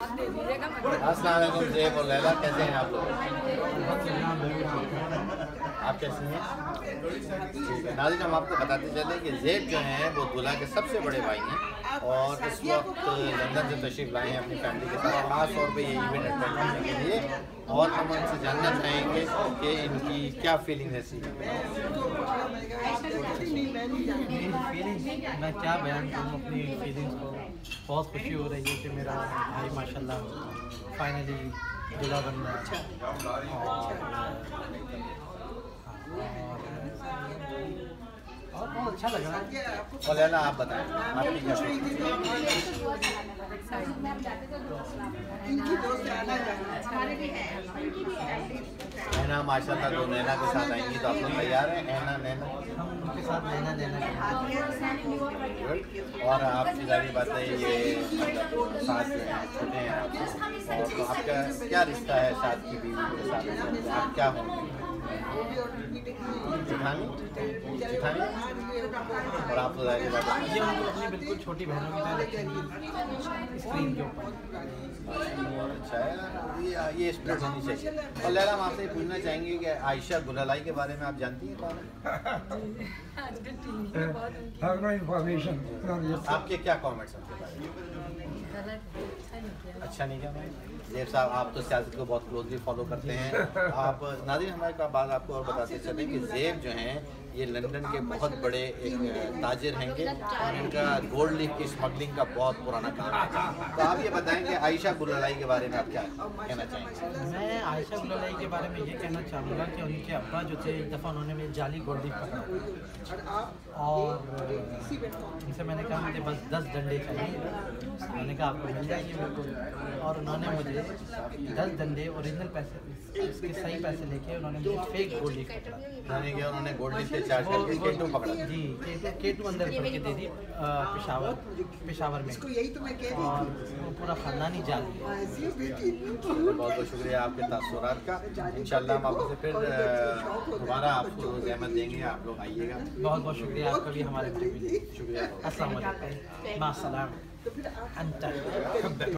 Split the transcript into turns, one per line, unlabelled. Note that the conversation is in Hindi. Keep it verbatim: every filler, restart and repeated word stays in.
अस्सलाम वालेकुम ज़ेब और लैला, कैसे हैं आप लोग? आप कैसे हैं? ठीक है नाज़रीन, हम आपको बताते चले कि ज़ेब जो हैं वो दूल्हा के सबसे बड़े भाई हैं और इस वक्त लंदन से तशरीफ़ लाए हैं अपनी फैमिली के साथ खास तौर पे ये इवेंट अटेंड करने के लिए। और हम उनसे जानना चाहेंगे कि इनकी क्या फीलिंग ऐसी है।
मेरी फीलिंग्स मैं क्या बयान करूँ अपनी फीलिंग्स को। बहुत खुशी हो रही है कि मेरा भाई माशाल्लाह फाइनली दूल्हा बन रहा है और बहुत अच्छा लग रहा है।
और लैला आप बताएं आपकी क्या फीलिंग? नैना माशाल्लाह तो नैना के साथ आएंगी तो आप लोग तैयार हैं? नैना नैना
हम उनके साथ नैना नैना
और आपकी सारी बातें ये साथ जो हैं छोटे हैं आपसे और तो आपका क्या रिश्ता है साथ की बीवी के साथ? आप क्या होंगे? जिठानी जिठानी और आप तो जाहिर बात है
ये उनको अपनी बिल्कुल छोटी बहनों की तरह रखेंगी स्क्रीन के ऊपर।
बहुत अच्छा है, ये ये स्प्रिट होनी चाहिए। और लैला हम आपसे पूछना चाहेंगे कि आयशा गुलालाई के बारे में आप जानती हैं कौन है? आपके क्या कमेंट्स उनके बारे में? अच्छा नहीं क्या भाई? ज़ेब साहब आप तो सियासत को बहुत क्लोजली फॉलो करते हैं। आप नाज़रीन हमारे का बात आपको और बताते चलें कि ज़ेब जो हैं ये लंदन के बहुत बड़े एक ताजिर हैंगे और इनका गोल्ड लीफ की स्मगलिंग का बहुत पुराना काम है। तो आप ये बताएं कि आयशा गुलालाई के बारे में आप क्या कहना चाहेंगे?
मैं आयशा गुलालाई के बारे में ये कहना चाहूँगा कि उनके अब्बा जो थे एक दफ़ा उन्होंने मेरी जाली गोल्ड लीफ पकड़ा और उनसे मैंने कहा मुझे बस दस डंडे चाहिए। मैंने कहा आपको मिल जाएगी बिल्कुल और उन्होंने मुझे दस डंडे ओरिजिनल पैसे इसके सही पैसे लेके उन्होंने मुझे फेक गोल्ड लीफ पकड़ा।
यानी कि उन्होंने गोल्ड लीफ से चार्ज करके के टू पकड़ा?
जी के टू अंदर भर के दे दी पेशावर पेशावर में और वो पूरा ख़ानदानी जाल है।
बहुत बहुत शुक्रिया आपके तासुरात का। इंशाल्लाह हम आपसे फिर दोबारा आपको ज़हमत देंगे, आप लोग आइएगा।
बहुत बहुत शुक्रिया आपका भी हमारे
शुक्रिया।
अस्सलाम वालेकुम।